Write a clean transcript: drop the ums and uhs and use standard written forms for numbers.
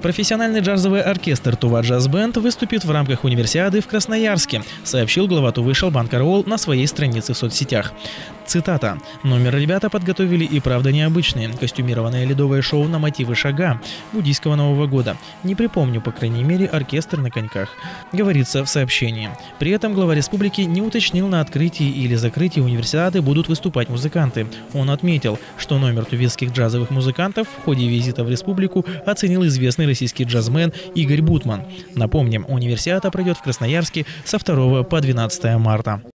Профессиональный джазовый оркестр «Тува Джаз Бенд» выступит в рамках универсиады в Красноярске, сообщил глава Тувы Шалбан Караол на своей странице в соцсетях. Цитата. «Номер ребята подготовили и правда необычные. Костюмированное ледовое шоу на мотивы Шага, буддийского Нового года. Не припомню, по крайней мере, оркестр на коньках», говорится в сообщении. При этом глава республики не уточнил, на открытии или закрытии универсиады будут выступать музыканты. Он отметил, что номер тувинских джазовых музыкантов в ходе визита в республику оценил известный российский джазмен Игорь Бутман. Напомним, универсиада пройдет в Красноярске со 2 по 12 марта.